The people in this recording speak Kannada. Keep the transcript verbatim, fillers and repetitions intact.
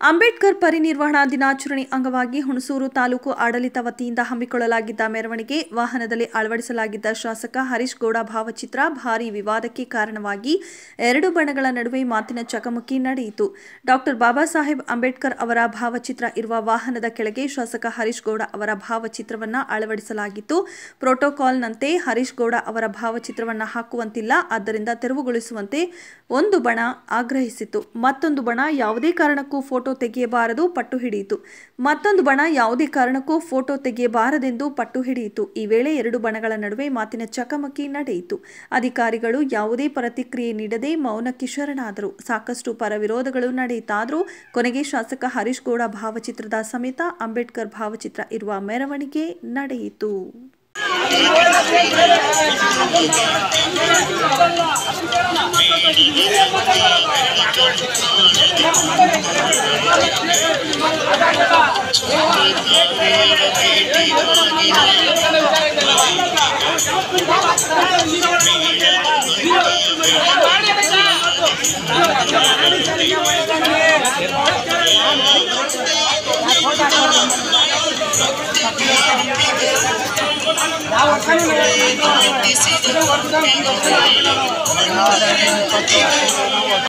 ಅಂಬೇಡ್ಕರ್ ಪರಿನಿರ್ವಾಣಾ ದಿನಾಚರಣೆ ಅಂಗವಾಗಿ ಹುಣಸೂರು ತಾಲೂಕು ಆಡಳಿತ ವತಿಯಿಂದ ಹಮ್ಮಿಕೊಳ್ಳಲಾಗಿದ್ದ ಮೆರವಣಿಗೆ ವಾಹನದಲ್ಲಿ ಅಳವಡಿಸಲಾಗಿದ್ದ ಶಾಸಕ ಹರೀಶ್ ಗೌಡ ಭಾವಚಿತ್ರ ಭಾರೀ ವಿವಾದಕ್ಕೆ ಕಾರಣವಾಗಿ ಎರಡು ಬಣಗಳ ನಡುವೆ ಮಾತಿನ ಚಕಮಕಿ ನಡೆಯಿತು. ಡಾಕ್ಟರ್ ಬಾಬಾ ಸಾಹೇಬ್ ಅಂಬೇಡ್ಕರ್ ಅವರ ಭಾವಚಿತ್ರ ಇರುವ ವಾಹನದ ಕೆಳಗೆ ಶಾಸಕ ಹರೀಶ್ ಗೌಡ ಅವರ ಭಾವಚಿತ್ರವನ್ನು ಅಳವಡಿಸಲಾಗಿತ್ತು. ಪ್ರೋಟೋಕಾಲ್ನಂತೆ ಹರೀಶ್ ಗೌಡ ಅವರ ಭಾವಚಿತ್ರವನ್ನು ಹಾಕುವಂತಿಲ್ಲ, ಆದ್ದರಿಂದ ತೆರವುಗೊಳಿಸುವಂತೆ ಒಂದು ಬಣ ಆಗ್ರಹಿಸಿತು. ಮತ್ತೊಂದು ಬಣ ಯಾವುದೇ ಕಾರಣಕ್ಕೂ ಫೋಟೋ ತೆಗೆಯಬಾರದು ಪಟ್ಟು ಹಿಡಿಯಿತು. ಮತ್ತೊಂದು ಬಣ ಯಾವುದೇ ಕಾರಣಕ್ಕೂ ಫೋಟೋ ತೆಗೆಯಬಾರದೆಂದು ಪಟ್ಟು ಹಿಡಿಯಿತು. ಈ ವೇಳೆ ಎರಡು ಬಣಗಳ ನಡುವೆ ಮಾತಿನ ಚಕಮಕಿ ನಡೆಯಿತು. ಅಧಿಕಾರಿಗಳು ಯಾವುದೇ ಪ್ರತಿಕ್ರಿಯೆ ನೀಡದೆ ಮೌನಕ್ಕೆ ಶರಣಾದರು. ಸಾಕಷ್ಟು ಪರವಿರೋಧಗಳು ನಡೆಯಿತಾದರೂ ಕೊನೆಗೆ ಶಾಸಕ ಹರೀಶ್ ಗೌಡ ಭಾವಚಿತ್ರದ ಸಮೇತ ಅಂಬೇಡ್ಕರ್ ಭಾವಚಿತ್ರ ಇರುವ ಮೆರವಣಿಗೆ ನಡೆಯಿತು.